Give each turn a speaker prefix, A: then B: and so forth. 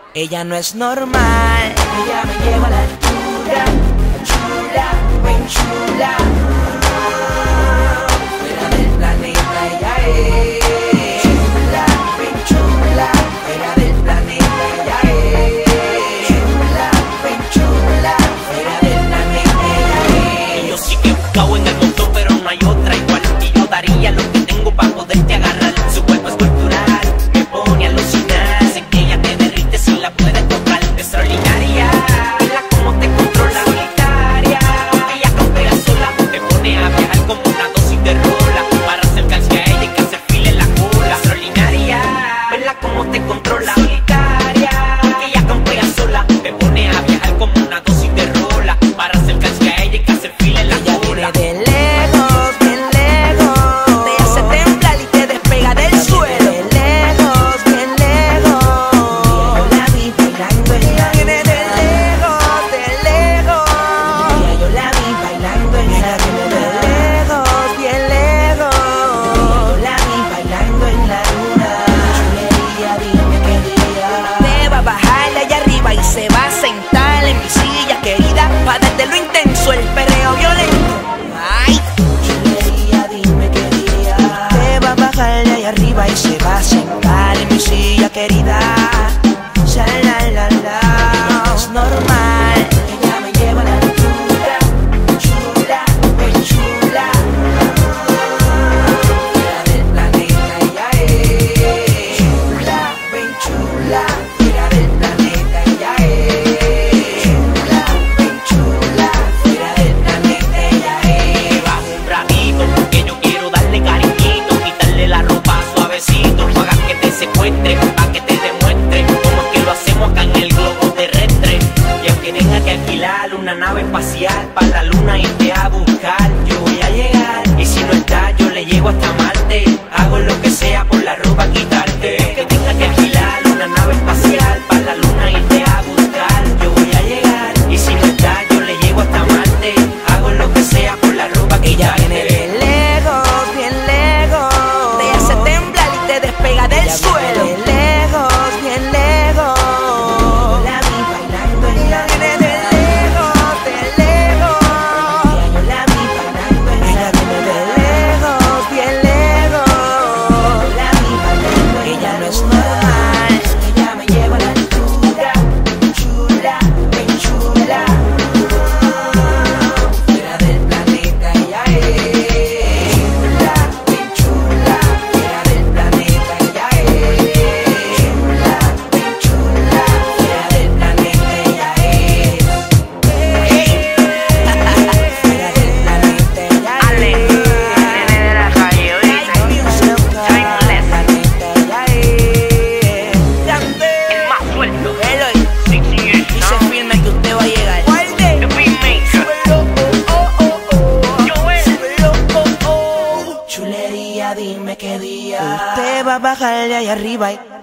A: Ella no es normal. Ella me lleva a la altura. Chula, ven chula. Fuera del planeta ella es. Chula, ven chula. Fuera del planeta ella es. Chula, ven chula. Fuera del planeta ella es.
B: Yo sí que he buscado en el montón, pero no hay otra igual. Y yo daría lo que tengo para poderte agarrar. Su cuerpo es cultural, me pone a alucinar. Sé que ella te derrite si la puedes tocar. Extraordinaria, mira cómo te controla. Solitaria, ella campea sola. Te pone a viajar como una dosis de rola. Para acercarse a ella y que se file la cola. Extraordinaria, verla cómo te controla. Solitaria, ella campea sola. Te pone a viajar como una dosis de rola. Para acercarse a ella y que se file la cola.
A: De lejos, bien lejos, te hace temblar y te despega del suelo. De lejos, bien lejos, yo la vi bailando en la luna. De lejos, yo la vi bailando en la luna. De lejos, bien lejos, yo la vi bailando en la luna. Chulería, dime qué día. Te va a bajar de allá arriba y se va a sentar en mi silla querida, pa' darte lo intenso, el perreo violento. Ay, chulería, dime qué día. Te va a bajar de ahí arriba y se va a sentar en mi silla querida. Shalalala, no es normal. Ella me lleva a la altura. Chula, ven chula. Fuera del planeta ella es. Chula, ven chula. Fuera del planeta ella es. Chula, ven chula. Fuera del planeta ella es.
B: Bajo un ratito, porque yo quiero darle cariñito, quitarle la ropa suavecito, para que te secuestre, para que te demuestre cómo es que lo hacemos acá en el globo terrestre. Y aunque tenga que alquilar una nave espacial para la luna y irte a buscar, yo voy a llegar, y si no estás yo le llego hasta Marte. Hago lo que sea por la ropa quitarte. Que tenga que alquilar una nave espacial para la luna y irte a buscar, yo voy a llegar, y si no estás yo le llego hasta Marte. Hago lo que sea por la ropa
A: Ella
B: quitarte.
A: viene de lejos, bien lejos, te hace temblar y te despega del suelo. De lejos, bien lejos, yo la vi bailando en la luna. Viene de lejos, yo la vi bailando en la luna. Viene de lejos, bien lejos, yo la vi bailando. Ella no es normal. Ella me lleva a la altura. Chula, ven chula. Fuera del planeta ella es. Chula, ven chula. Fuera del planeta ella es. Chula, ven chula. Fuera del planeta ella es. Fuera del planeta ella es.
B: Ale, nene de la calle,
A: Like music,
B: Timeless.
A: planeta ella es. Grande.
B: el más suelto.
A: Eloy,
B: 6 years
A: dice
B: now.
A: firme que usted va a llegar.
B: The Beatmaker. Joel.
A: Chulería, dime qué día. Usted va a bajar de ahí arriba y